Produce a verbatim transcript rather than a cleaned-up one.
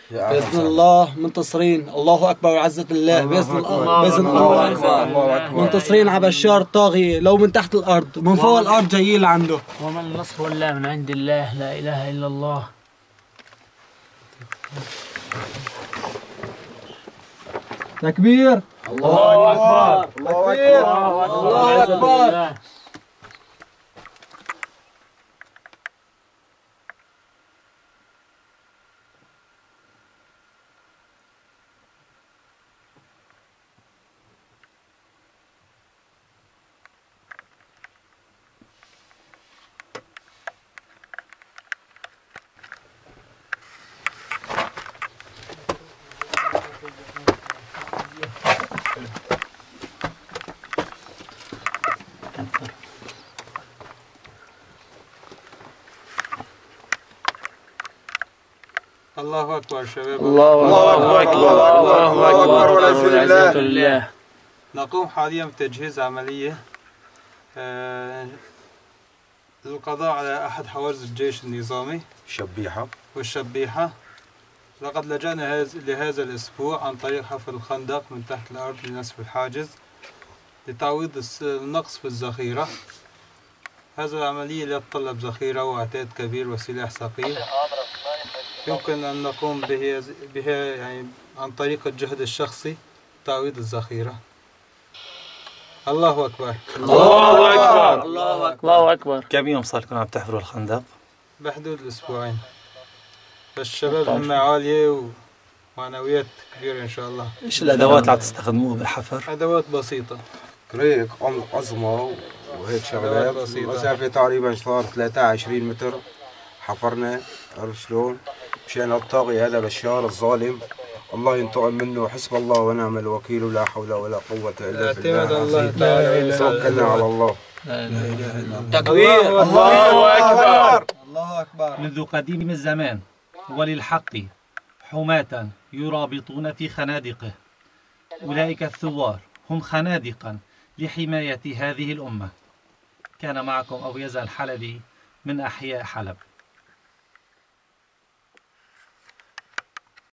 بإذن الله منتصرين. الله أكبر وعزة الله. بإذن الله بإذن الله منتصرين على بشار الطاغية، لو من تحت الأرض من فوق الأرض جايين لعنده. وما النصر إلا من عند الله، لا إله إلا الله. تكبير. الله أكبر. تكبير. الله أكبر. الله أكبر شباب. الله أكبر. الله أكبر والعزة لله. نقوم حاليا بتجهيز عملية للقضاء على أحد حواجز الجيش النظامي شبيحة والشبيحة. لقد لجأنا لهذا الأسبوع عن طريق حفر الخندق من تحت الأرض لنسف الحاجز لتعويض النقص في الذخيرة. هذه العملية لا تتطلب ذخيرة وعتاد كبير وسلاح ثقيل، يمكن أن نقوم به بها يعني عن طريق الجهد الشخصي تعويض الذخيرة. الله أكبر. الله أكبر. الله أكبر. الله أكبر. كم يوم صار لكم عم تحفروا الخندق؟ بحدود الأسبوعين. فالشباب همة عالية ومعنويات كبيرة إن شاء الله. إيش الأدوات اللي عم تستخدموها بالحفر؟ أدوات بسيطة، كريك عظمى وهيك شغلات مسافة تقريبا صار ثلاثة وعشرين متر حفرنا. عرفت شلون؟ مشان الطاغية هذا بشار الظالم الله ينتقم منه. حسب الله ونعم الوكيل ولا حول ولا قوة إلا بالله. اعتمد الله تعالى. توكلنا على الله. تكبير. الله أكبر. الله أكبر. منذ قديم الزمان وللحق حماة يرابطون في خنادقه. أولئك الثوار هم خنادقا لحماية هذه الأمة. كان معكم أبو يزن الحلبي من أحياء حلب.